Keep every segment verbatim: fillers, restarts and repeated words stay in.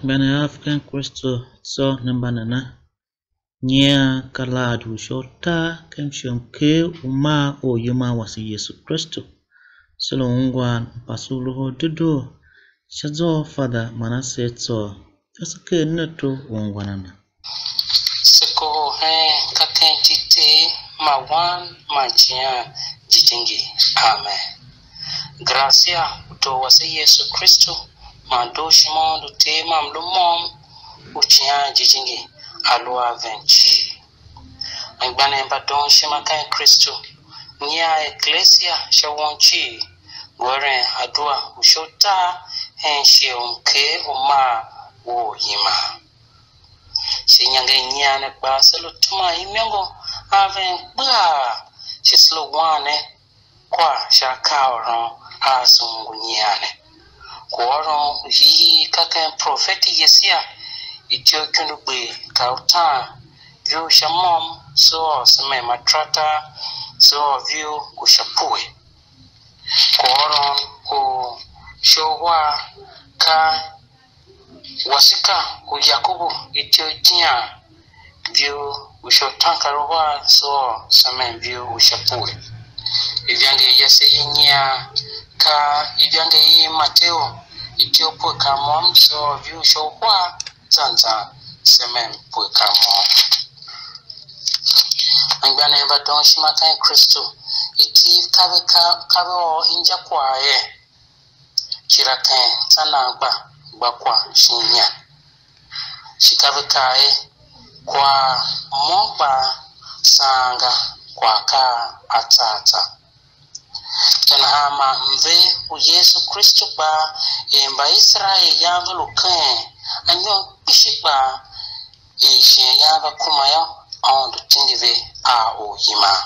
bana African Crystal so nambanana nya kaladu shota kemshom ke uma o yuma wasi Yesu Kristo solo ungwan pasu Lohodedoo shazo Fada Mannaseh Atsor tasake nato ungwanana seko he kakentite mawan majia jitingi amen. Gracia to wasi Yesu Kristo mandoshi mondo tema mdomom uchia jitingi alwa venchi angbane mbadon shima kan Kristo nya ecclesia shawonchi gore adua ushota henshi umke uma wo yima sinyange nyane kwa selo tuma imengo aven bwa sislo wane kwa shakaoro asungu nyane kworo hi kakan prophet yesia itio kunugbe kauta vyo shamom so sema matrata so vyo kushapue kworo ko showa ka wasika ku Yakobo itio tia vyo ushotanka roha so sema vyo ushapue ivyange yese yinya ka ivyange yi Mateo itio pue kamom so vyo showa zanza semen pue kamom angbane badon shima kan Kristo iti kabe kabe o inja kwae chirakan sanagba bakwa shinya shikabe kae kwa momba sanga kwa ka atata tanahama mve uYESU Kristo ba emba Israel yanga lukan anyo bishiba e shinya ba kumayo on tindive a o yima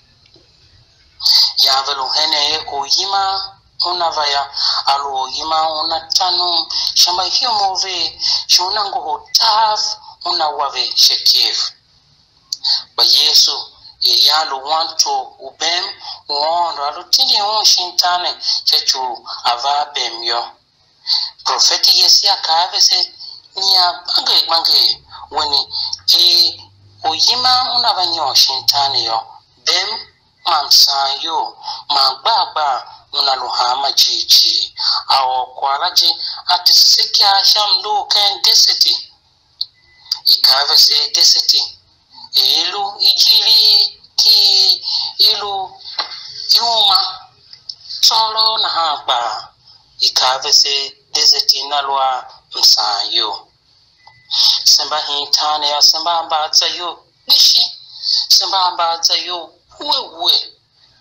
yavelo hene o yima unavaya alo yima unatanu shamba hiyo move shona ngo taf unawave shekef ba Yesu ye yalo want to ubem wondo alo tindi on shintane chechu avabem yo profeti yesia kaavese nya bange bange woni e oyima unavanyo shintane yo bem mansayo magbagba unaluhama chichi awo kwalaje atisekia shamlu ken desiti ikavese desiti ilu ijiri ki ilu yuma solo na hapa ikavese desiti nalwa msayo semba hintane ya semba ambaza yo bishi semba ambaza yo wewe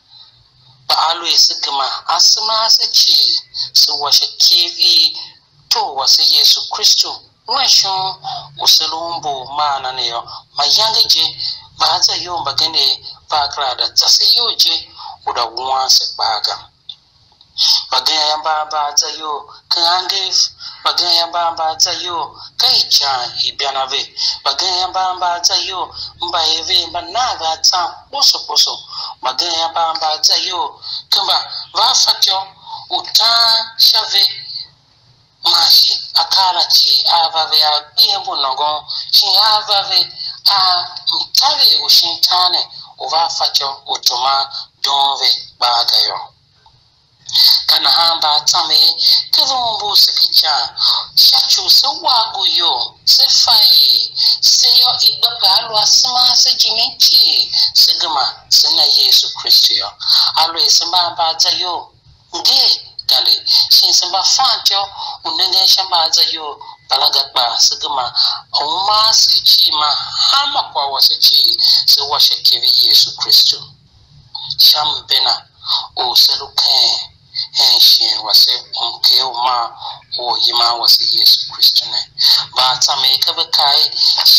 ba alwe sigma asma sachi so washe kivi to wase Yesu Kristo washo uselumbo mana ne yo mayangeje baza yo mbagene bagrada zase yoje uda wanse baga bagaya yamba baza yo kange bagaya yamba baza yo kaicha ibianave bagaya yamba baza yo mbaeve mbanaga ta boso boso bagaya yamba baza yo kamba vafatyo uta shave mashi akala chi avave abembo nongo chi avave a mtave ushintane uvafatyo utoma donve bagayo kana hamba tame kevombo sekicha chachu sawago yo sefai seyo igbapa alwa sama sejimenti segama sena Yesu Kristo yo alwa samba baza yo nge dale shin samba fantyo unenge shamba za yo balagaba segama oma sichima hama kwa wasechi se washekevi Yesu Kristo shambena o seluken henshin wase umke uma o yima wase Yesu Kristo ne ba tameka bekai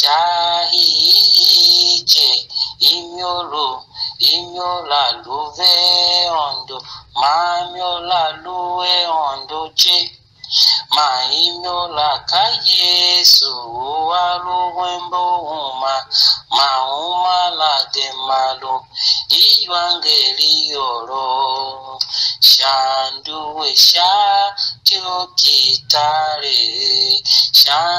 shahije imyolo imyola luve ondo mamyola luwe ondo je ma imyola ka Yesu aluwembo uma ma uma la de malo iwangeli yoro shandu sha tio kitare sha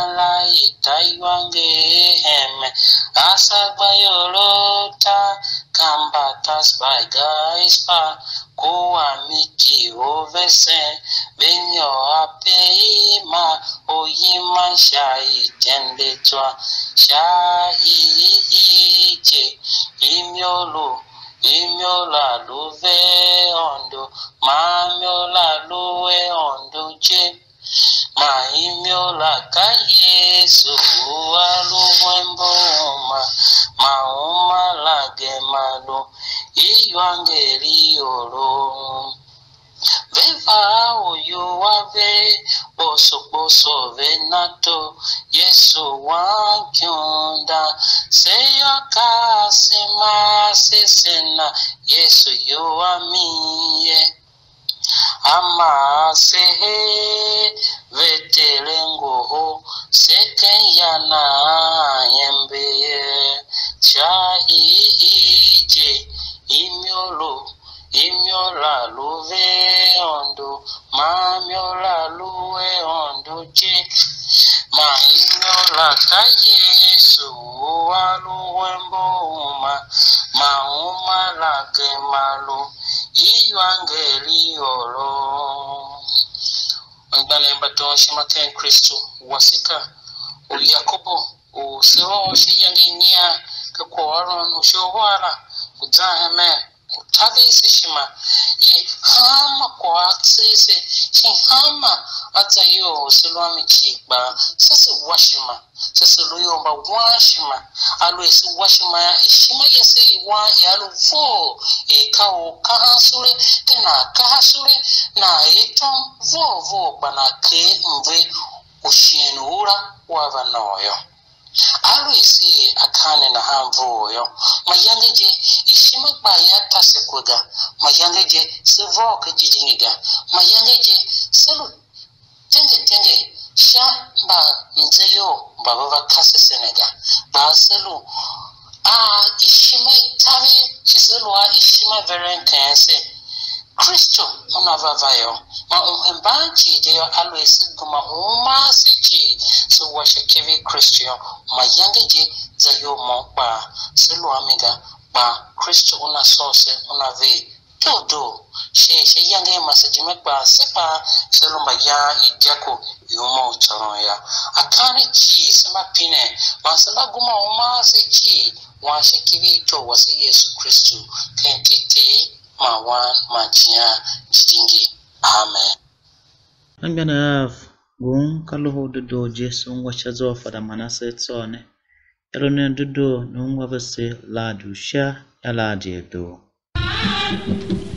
Asagbayolota kambatas by guys pa kuwa miki ovesen benyo apeima oyima shai jendetwa shai ije imyolo imyola luve ondo mamyola luwe ondo je ma imyola ka Yesu aluwemboma mauma lage malo iywangeli olo veva oyo wave boso boso venato Yesu wankyunda seyo kasema sesena Yesu yo amiye ama sehe vetelengo sekeyana yembe shahije imyolo imyola luve ondo mamyola luwe ondo je ma imyola ka Yesu aluwemboma mauma lage malo iywangeli olo Ngale mbato shimaten Kristo wasika u Yakobo u sewo shiyangi nia kwa waron ushowara kuzaheme kutadisi shima ye hama kwa aksese shi hama ata yo silwami chikba sasa washima sasa luyomba washima alu esi washima ya ishima yesi wa yalu vo e kao kahasure tena kahasure na etom vo vo bana ke mve ushinura wavanoyo alu esi akane na hamvoyo mayangeje ishima baya tasekwega mayangeje sevo kajijingiga mayangeje selu tenge tenge sha ba nzeyo baba kase senega ba selu a ishima tavi chiselu a ishima veren kanse Kristo onavavayo ma umhembaji deyo alwesi guma uma sechi so washekevi Kristo ma yangeje zayo mokpa selu amiga ba Kristo una sose una ve todo she she yange masajime kwa sepa selu mba ya idiako yumo charoya akane chi sema pine ma sema guma uma sechi washekevi to wasi Yesu Kristo kentite mawan machia jidingi amen I'm gonna have gung Lohodedoo Jesu wachazo Fada Mannaseh Atsor ne Lohodedoo nungwa vese la dusha ya la diedo